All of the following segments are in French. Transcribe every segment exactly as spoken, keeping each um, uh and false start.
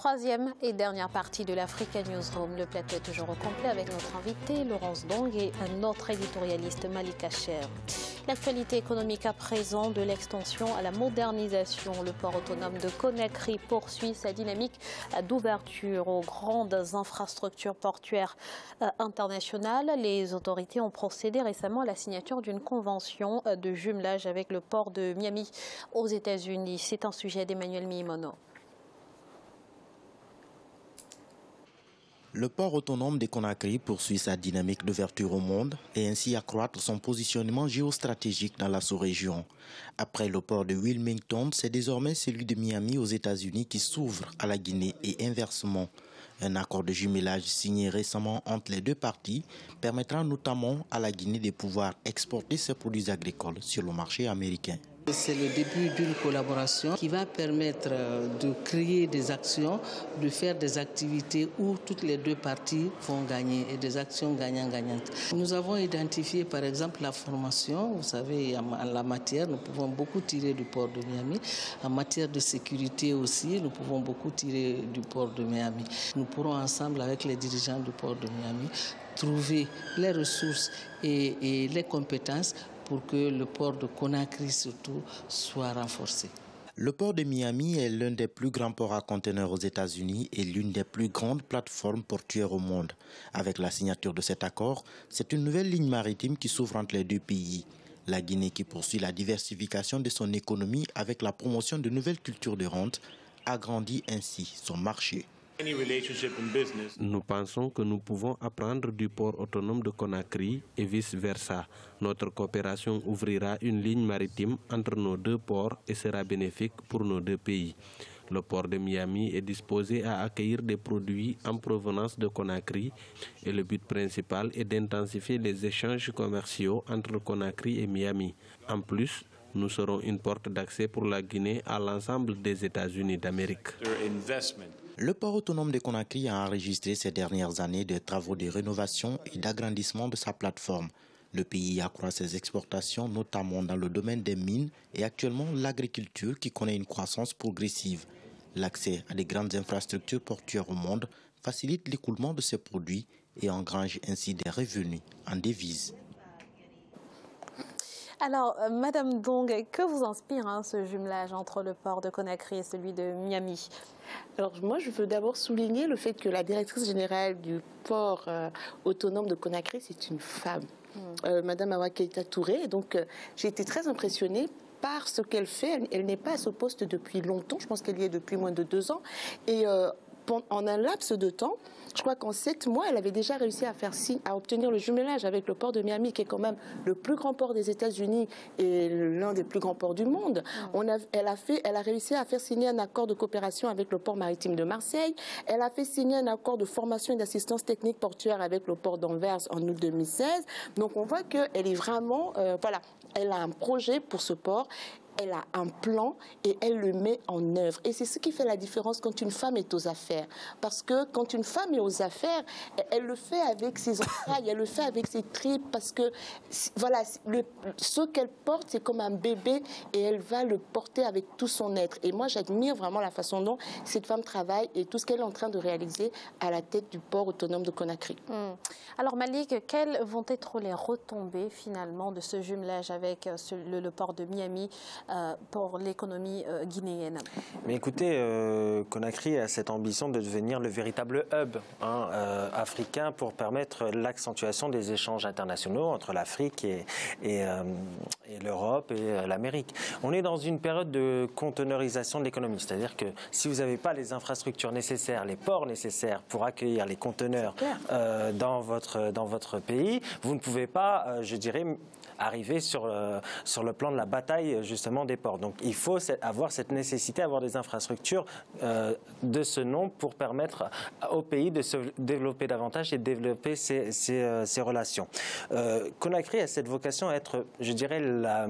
Troisième et dernière partie de l'Africa Newsroom. Le plateau est toujours au complet avec notre invité Laurence Dong et un autre éditorialiste, Malika Cher. L'actualité économique à présent, de l'extension à la modernisation. Le port autonome de Conakry poursuit sa dynamique d'ouverture aux grandes infrastructures portuaires internationales. Les autorités ont procédé récemment à la signature d'une convention de jumelage avec le port de Miami aux États-Unis. C'est un sujet d'Emmanuel Mimono. Le port autonome de Conakry poursuit sa dynamique d'ouverture au monde et ainsi accroître son positionnement géostratégique dans la sous-région. Après le port de Wilmington, c'est désormais celui de Miami aux États-Unis qui s'ouvre à la Guinée et inversement. Un accord de jumelage signé récemment entre les deux parties permettra notamment à la Guinée de pouvoir exporter ses produits agricoles sur le marché américain. C'est le début d'une collaboration qui va permettre de créer des actions, de faire des activités où toutes les deux parties vont gagner et des actions gagnant-gagnantes. Nous avons identifié par exemple la formation. Vous savez, en la matière, nous pouvons beaucoup tirer du port de Miami. En matière de sécurité aussi, nous pouvons beaucoup tirer du port de Miami. Nous pourrons ensemble avec les dirigeants du port de Miami trouver les ressources et, et les compétences pour que le port de Conakry surtout soit renforcé. Le port de Miami est l'un des plus grands ports à conteneurs aux États-Unis et l'une des plus grandes plateformes portuaires au monde. Avec la signature de cet accord, c'est une nouvelle ligne maritime qui s'ouvre entre les deux pays. La Guinée, qui poursuit la diversification de son économie avec la promotion de nouvelles cultures de rente, agrandit ainsi son marché. Nous pensons que nous pouvons apprendre du port autonome de Conakry et vice-versa. Notre coopération ouvrira une ligne maritime entre nos deux ports et sera bénéfique pour nos deux pays. Le port de Miami est disposé à accueillir des produits en provenance de Conakry et le but principal est d'intensifier les échanges commerciaux entre Conakry et Miami. En plus, nous serons une porte d'accès pour la Guinée à l'ensemble des États-Unis d'Amérique. Le port autonome de Conakry a enregistré ces dernières années des travaux de rénovation et d'agrandissement de sa plateforme. Le pays accroît ses exportations, notamment dans le domaine des mines et actuellement l'agriculture qui connaît une croissance progressive. L'accès à des grandes infrastructures portuaires au monde facilite l'écoulement de ces produits et engrange ainsi des revenus en devises. Alors, euh, Madame Dong, que vous inspire hein, ce jumelage entre le port de Conakry et celui de Miami? Alors moi, je veux d'abord souligner le fait que la directrice générale du port euh, autonome de Conakry, c'est une femme, mmh. euh, Madame Awa Keita Touré. Et donc, euh, j'ai été très impressionnée par ce qu'elle fait. Elle, elle n'est pas à ce poste depuis longtemps. Je pense qu'elle y est depuis moins de deux ans. Et euh, en un laps de temps, je crois qu'en sept mois, elle avait déjà réussi à faire signe, à obtenir le jumelage avec le port de Miami, qui est quand même le plus grand port des États-Unis et l'un des plus grands ports du monde. On a, elle, a fait, elle a réussi à faire signer un accord de coopération avec le port maritime de Marseille. Elle a fait signer un accord de formation et d'assistance technique portuaire avec le port d'Anvers en août deux mille seize. Donc on voit qu'elle est vraiment, euh, voilà, elle a un projet pour ce port. Elle a un plan et elle le met en œuvre. Et c'est ce qui fait la différence quand une femme est aux affaires. Parce que quand une femme est aux affaires, elle le fait avec ses entrailles, elle le fait avec ses tripes. Parce que voilà, le, ce qu'elle porte, c'est comme un bébé et elle va le porter avec tout son être. Et moi, j'admire vraiment la façon dont cette femme travaille et tout ce qu'elle est en train de réaliser à la tête du port autonome de Conakry. Mmh. Alors Malik, quelles vont être les retombées finalement de ce jumelage avec ce, le, le port de Miami Euh, pour l'économie euh, guinéenne? Mais écoutez, euh, Conakry a cette ambition de devenir le véritable hub hein, euh, africain pour permettre l'accentuation des échanges internationaux entre l'Afrique et, et, euh, et l'Europe et euh, l'Amérique. On est dans une période de conteneurisation de l'économie, c'est-à-dire que si vous n'avez pas les infrastructures nécessaires, les ports nécessaires pour accueillir les conteneurs euh, dans, votre, dans votre pays, vous ne pouvez pas, euh, je dirais, arriver sur, euh, sur le plan de la bataille justement des ports. Donc il faut avoir cette nécessité, avoir des infrastructures euh, de ce nom pour permettre au pays de se développer davantage et de développer ses, ses, euh, ses relations. Euh, Conakry a cette vocation à être, je dirais, la,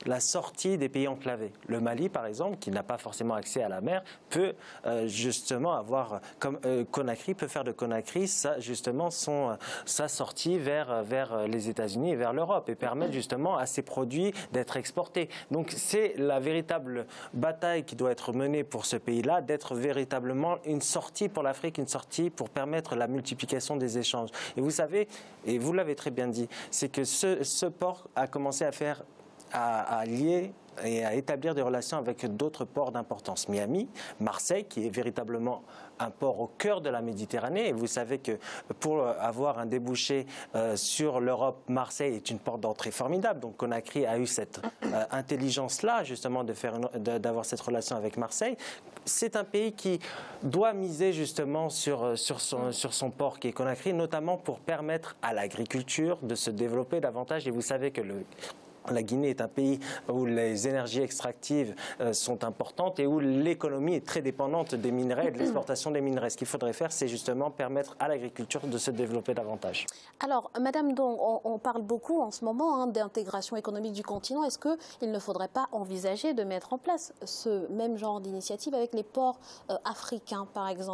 la sortie des pays enclavés. Le Mali, par exemple, qui n'a pas forcément accès à la mer, peut euh, justement avoir, comme euh, Conakry peut faire de Conakry, ça, justement, son, sa sortie vers, vers les États-Unis et vers l'Europe et permettre justement à ces produits d'être exportés. Donc c'est la véritable bataille qui doit être menée pour ce pays-là, d'être véritablement une sortie pour l'Afrique, une sortie pour permettre la multiplication des échanges. Et vous savez, et vous l'avez très bien dit, c'est que ce, ce port a commencé à faire À, à lier et à établir des relations avec d'autres ports d'importance. Miami, Marseille, qui est véritablement un port au cœur de la Méditerranée. Et vous savez que pour avoir un débouché euh, sur l'Europe, Marseille est une porte d'entrée formidable. Donc Conakry a eu cette euh, intelligence-là, justement, de faire de, d'avoir cette relation avec Marseille. C'est un pays qui doit miser justement sur, sur, son, sur son port qui est Conakry, notamment pour permettre à l'agriculture de se développer davantage. Et vous savez que le La Guinée est un pays où les énergies extractives euh, sont importantes et où l'économie est très dépendante des minerais et de l'exportation des minerais. Ce qu'il faudrait faire, c'est justement permettre à l'agriculture de se développer davantage. Alors, Madame Dong, on, on parle beaucoup en ce moment hein, d'intégration économique du continent. Est-ce qu'il ne faudrait pas envisager de mettre en place ce même genre d'initiative avec les ports euh, africains, par exemple ?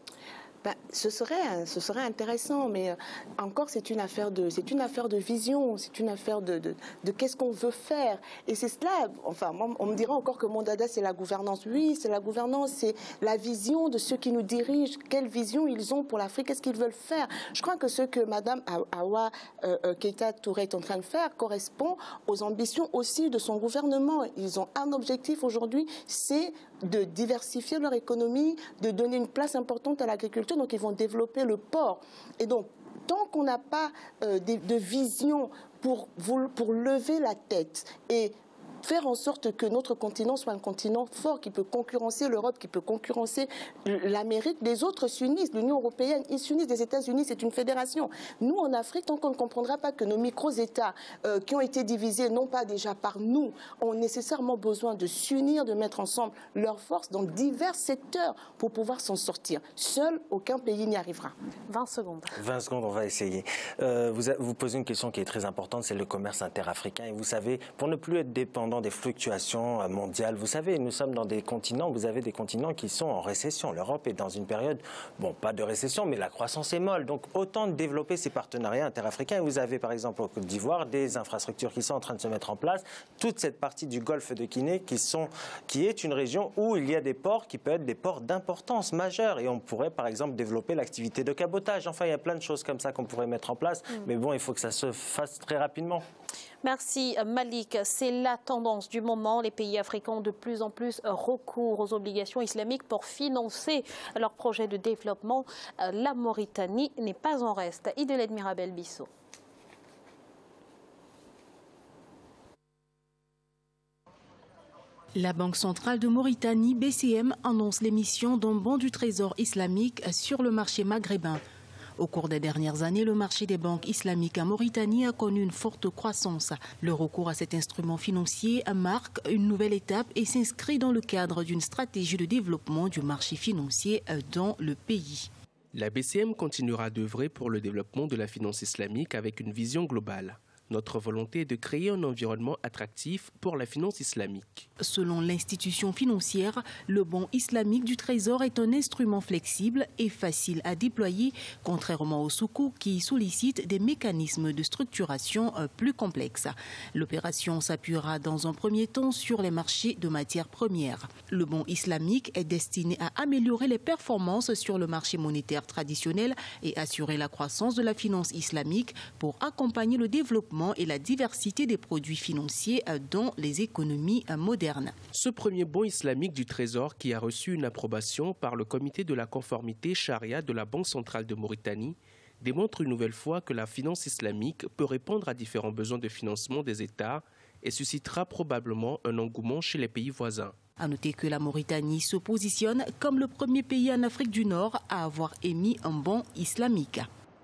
Ben, ce serait, ce serait intéressant, mais euh, encore c'est une affaire de, c'est une affaire de vision, c'est une affaire de, de, de qu'est-ce qu'on veut faire. Et c'est cela. Enfin, moi, on me dira encore que mon dada c'est la gouvernance. Oui, c'est la gouvernance, c'est la vision de ceux qui nous dirigent. Quelle vision ils ont pour l'Afrique, qu'est-ce qu'ils veulent faire. Je crois que ce que Madame Awa euh, Keita Touré est en train de faire correspond aux ambitions aussi de son gouvernement. Ils ont un objectif aujourd'hui, c'est de diversifier leur économie, de donner une place importante à l'agriculture, donc ils vont développer le port. Et donc, tant qu'on n'a pas euh, de, de vision pour, pour lever la tête et faire en sorte que notre continent soit un continent fort qui peut concurrencer l'Europe, qui peut concurrencer l'Amérique. Les autres s'unissent, l'Union européenne, ils s'unissent, les États-Unis, c'est une fédération. Nous, en Afrique, tant qu'on ne comprendra pas que nos micro-États euh, qui ont été divisés, non pas déjà par nous, ont nécessairement besoin de s'unir, de mettre ensemble leurs forces dans divers secteurs pour pouvoir s'en sortir. Seul, aucun pays n'y arrivera. vingt secondes. vingt secondes, on va essayer. Euh, vous, a, vous posez une question qui est très importante, c'est le commerce interafricain. Et vous savez, pour ne plus être dépendant des fluctuations mondiales. Vous savez, nous sommes dans des continents, vous avez des continents qui sont en récession. L'Europe est dans une période, bon, pas de récession, mais la croissance est molle. Donc, autant développer ces partenariats interafricains. Et vous avez, par exemple, au Côte d'Ivoire, des infrastructures qui sont en train de se mettre en place. Toute cette partie du golfe de Guinée qui, sont, qui est une région où il y a des ports qui peuvent être des ports d'importance majeure. Et on pourrait, par exemple, développer l'activité de cabotage. Enfin, il y a plein de choses comme ça qu'on pourrait mettre en place. Mm. Mais bon, il faut que ça se fasse très rapidement. Merci Malik. C'est la tendance du moment. Les pays africains ont de plus en plus recours aux obligations islamiques pour financer leurs projets de développement. La Mauritanie n'est pas en reste. Idelette Mirabel Bissot. La Banque centrale de Mauritanie, B C M, annonce l'émission d'un bon du Trésor islamique sur le marché maghrébin. Au cours des dernières années, le marché des banques islamiques en Mauritanie a connu une forte croissance. Le recours à cet instrument financier marque une nouvelle étape et s'inscrit dans le cadre d'une stratégie de développement du marché financier dans le pays. La B C M continuera d'œuvrer pour le développement de la finance islamique avec une vision globale. Notre volonté est de créer un environnement attractif pour la finance islamique. Selon l'institution financière, le bon islamique du Trésor est un instrument flexible et facile à déployer, contrairement au sukuk qui sollicite des mécanismes de structuration plus complexes. L'opération s'appuiera dans un premier temps sur les marchés de matières premières. Le bon islamique est destiné à améliorer les performances sur le marché monétaire traditionnel et assurer la croissance de la finance islamique pour accompagner le développement et la diversité des produits financiers dans les économies modernes. Ce premier bon islamique du Trésor, qui a reçu une approbation par le comité de la conformité charia de la Banque centrale de Mauritanie, démontre une nouvelle fois que la finance islamique peut répondre à différents besoins de financement des États et suscitera probablement un engouement chez les pays voisins. À noter que la Mauritanie se positionne comme le premier pays en Afrique du Nord à avoir émis un bon islamique.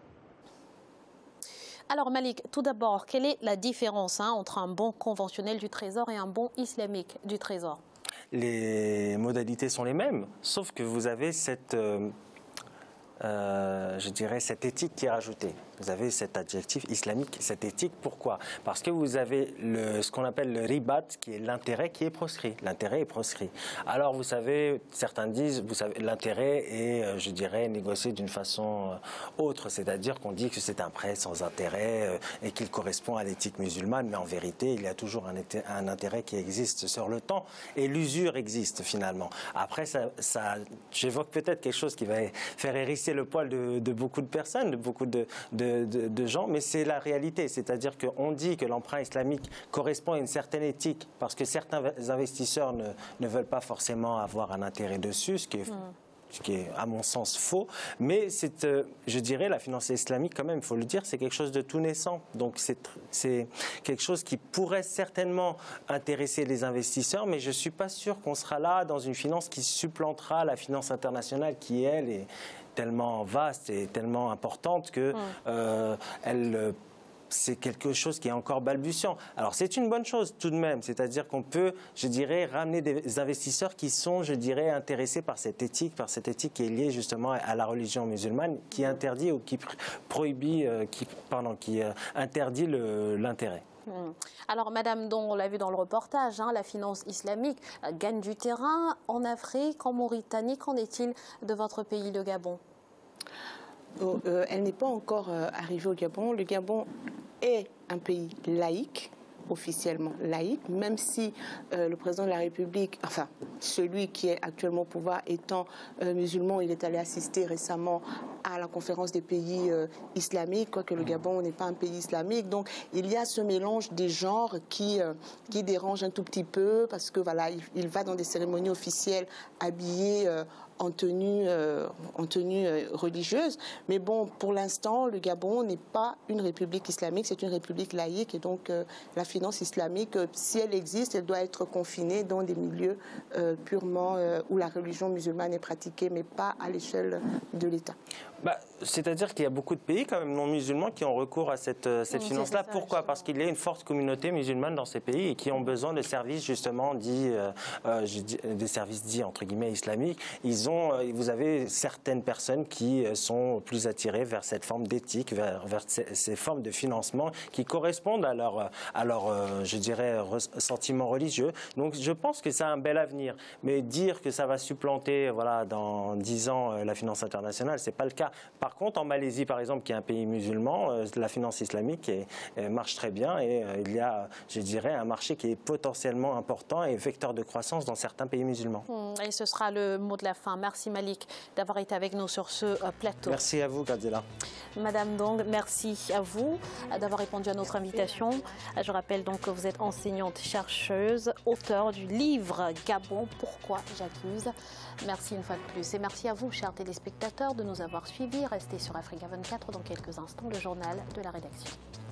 Alors Malik, tout d'abord, quelle est la différence hein, entre un bon conventionnel du Trésor et un bon islamique du Trésor? Les modalités sont les mêmes, sauf que vous avez cette, euh, euh, je dirais, cette éthique qui est rajoutée. Vous avez cet adjectif islamique, cette éthique. Pourquoi? Parce que vous avez le, ce qu'on appelle le ribat, qui est l'intérêt qui est proscrit. L'intérêt est proscrit. Alors, vous savez, certains disent, vous savez, l'intérêt est, je dirais, négocié d'une façon autre. C'est-à-dire qu'on dit que c'est un prêt sans intérêt et qu'il correspond à l'éthique musulmane. Mais en vérité, il y a toujours un, un intérêt qui existe sur le temps. Et l'usure existe, finalement. Après, ça, ça j'évoque peut-être quelque chose qui va faire hérisser le poil de, de beaucoup de personnes, de beaucoup de, de, de, de gens, mais c'est la réalité. C'est-à-dire qu'on dit que l'emprunt islamique correspond à une certaine éthique, parce que certains investisseurs ne, ne veulent pas forcément avoir un intérêt dessus, ce qui est... Mmh. ce qui est à mon sens faux, mais c'est, euh, je dirais, la finance islamique quand même, il faut le dire, c'est quelque chose de tout naissant. Donc c'est quelque chose qui pourrait certainement intéresser les investisseurs, mais je ne suis pas sûr qu'on sera là dans une finance qui supplantera la finance internationale qui, elle, est tellement vaste et tellement importante que mmh. euh, elle... c'est quelque chose qui est encore balbutiant. Alors c'est une bonne chose tout de même, c'est-à-dire qu'on peut, je dirais, ramener des investisseurs qui sont, je dirais, intéressés par cette éthique, par cette éthique qui est liée justement à la religion musulmane, qui interdit ou qui prohibit, qui, pardon, qui interdit l'intérêt. Alors, Madame Dong, on l'a vu dans le reportage, hein, la finance islamique gagne du terrain en Afrique, en Mauritanie. Qu'en est-il de votre pays, le Gabon ? Oh, euh, elle n'est pas encore euh, arrivée au Gabon. Le Gabon est un pays laïque, officiellement laïque, même si euh, le président de la République, enfin celui qui est actuellement au pouvoir étant euh, musulman, il est allé assister récemment à la conférence des pays euh, islamiques, quoique le Gabon n'est pas un pays islamique. Donc il y a ce mélange des genres qui, euh, qui dérange un tout petit peu, parce que voilà, il, il va dans des cérémonies officielles habillé euh, en tenue, euh, en tenue euh, religieuse. Mais bon, pour l'instant, le Gabon n'est pas une république islamique, c'est une république laïque. Et donc, euh, la finance islamique, euh, si elle existe, elle doit être confinée dans des milieux euh, purement euh, où la religion musulmane est pratiquée, mais pas à l'échelle de l'État. Bah, c'est-à-dire qu'il y a beaucoup de pays quand même non musulmans qui ont recours à cette, cette oui, finance-là. Pourquoi? Parce qu'il y a une forte communauté musulmane dans ces pays et qui ont besoin de services justement dits, euh, euh, des services dits entre guillemets islamiques. Ils ont, euh, vous avez certaines personnes qui sont plus attirées vers cette forme d'éthique, vers, vers ces, ces formes de financement qui correspondent à leur, à leur euh, je dirais, sentiment religieux. Donc je pense que ça a un bel avenir. Mais dire que ça va supplanter, voilà, dans dix ans euh, la finance internationale, c'est pas le cas. Par contre, en Malaisie, par exemple, qui est un pays musulman, euh, la finance islamique est, est, marche très bien et euh, il y a, je dirais, un marché qui est potentiellement important et vecteur de croissance dans certains pays musulmans. Et ce sera le mot de la fin. Merci Malik d'avoir été avec nous sur ce euh, plateau. Merci à vous, Gadzela. Madame Dong, merci à vous d'avoir répondu à notre invitation. Je rappelle donc que vous êtes enseignante chercheuse, auteure du livre Gabon, pourquoi j'accuse. Merci une fois de plus et merci à vous, chers téléspectateurs, de nous avoir suivis. Restez sur Africa vingt-quatre dans quelques instants, le journal de la rédaction.